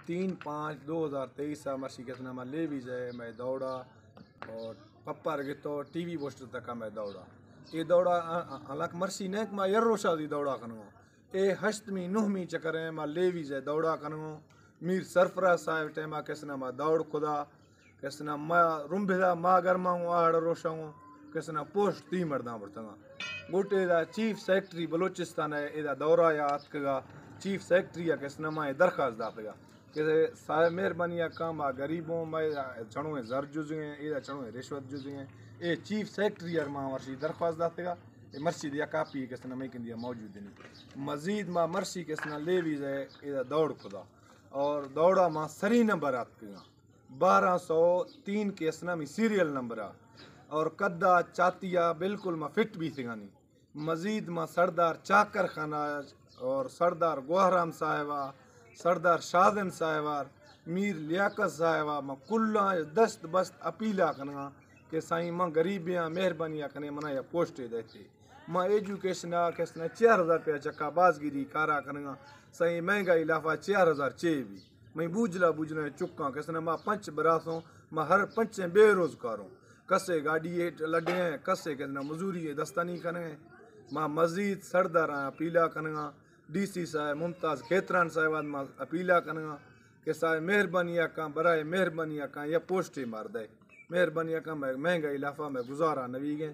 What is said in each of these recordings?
3/5/2023 مرشی کسنا میں لے بھی جائے میں دوڑا اور پپا رگتو ٹی وی پوسٹر تک میں دوڑا یہ دوڑا حالانکہ مرسی نیک میں یر روشا دی دوڑا کنو اے ہشتمی نہمی چکریں میں لے بھی جائے دوڑا کنو میر سرفراز صاحب ٹیمہ کسنا میں دوڑ خدا کسنا ما رمبھدا ما گرما ہوں آڑ روشا ہوں کسنا پوسٹ تی مرداں برتنگا گوٹے دا چیف سیکٹری بلوچستان ہے ادا دورہ یاد کگا چیف سیکٹری یا کسنا میں درخواست دات گا کہ صاحب مہربانی کام ما غریبوں میں چڑھوں زر جزیں ادا چڑھوں رشوت جزیں اے چیف سیکٹری یار ماں ورشی درخواست دات گا مرسی دیا کاپی کسنا میں کن دیا موجود نہیں مزید ما مرسی کسنا لے بھی جائے ادا دوڑ خدا اور دوڑا ماں سری نمبر آت کگا 1203 کے اسنا میں سیریل نمبر اور قدہ چاتیا بالکل ما فٹ بھی تھگانی مزید ما سردار چاکر خانہ اور سردار گوہرام صاحبہ سردار شادن صاحبہ میر لیاقت صاحبہ ما کلا دست بست اپیلا کنگا کہ سائیں ماں غریبیاں مہربانیاں کنے منا یا پوسٹے دیتے ماں ایجوکیشنا کسنا 4000 روپیہ چکا بازگیری کارا کنگا سائیں مہنگائی لافا 4000 چے بھی میں بوجلا چکاں کسنا ماں 5 براسوں ماں ہر 5 بے روزگاروں کسے گاڑی لڈے ہیں کسے کسنا مزوری دستانی کنگے ماں مزید سردار اپیلا کنگا ڈی سی صاحب ممتاز کھیتران صاحبات ماں اپیلا کنگا کہ صاحب مہربانیاں کا برائے مہربانیاں کا یا پوسٹے مار دے مہربانیاں کا مہنگائی لافا میں گزارا نوی گئے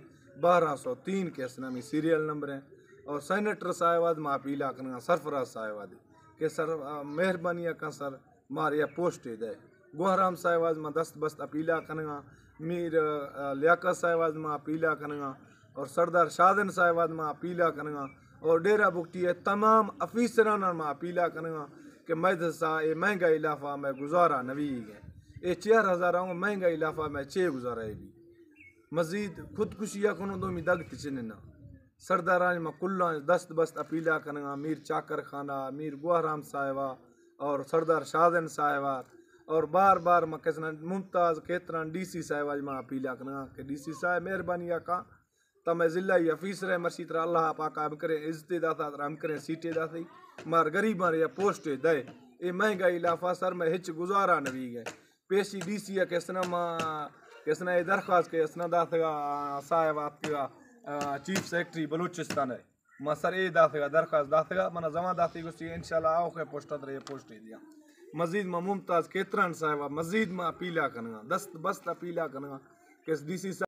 1203 کے اسلامی سیریل نمبر ہیں اور سینیٹر صاحبات ماں اپیلا کنگا سرفراز صاحبات کہ سر مہربانیاں کا سر مار یا پوسٹے دے گوہرام صاحبات ماں دست بست اپیلا کنگا میر لیاقت صاحبات ماں اپیلا کنگا اور سردار شادن صاحبات ماں اپیلا کنگا اور ڈیرہ بکٹی ہے تمام افیسران ماں اپیلا کنگا کہ مدرسہ اے مہنگائی لافا میں گزارا نوی گئے اے 4000 مہنگائی لافا میں چے گزارا ہے بھی مزید خودکشیاں کنو دو می دگت چننا سرداران ماں کلا دست بست اپیلا کنگا میر چاکر خانہ میر گوہرام صاحبہ اور سردار شادن صاحبہ اور بار بار ماں کسنا ممتاز کھیتران ڈی سی صاحبہ ماں اپیلا کنگا کہ ڈی سی صاحب مہربانی کا تمہیں ضلع افیسر ہے مرشی طرح اللہ پاکا ہم کریں عزت داتا ہم کریں سیٹیں داتی مار غریباں یا پوسٹے دے اے مہنگائی لافا سر میں ہچ گزارا نوی گئے پیشی ڈی سی ہے کسنا ماں کسنا یہ درخواست کے اسنا دات گا صاحب آپ کا چیف سیکٹری بلوچستان ہے ماں سر اے دات گا درخواست دات گا منا زمان داتی گوشتی انشاءاللہ آؤ کے پوسٹات رہے پوسٹے دیا مزید ماں ممتاز کھیتران صاحبہ مزید ماں اپیلا کنگا دست بست اپیلا کنگا کہ ڈی سی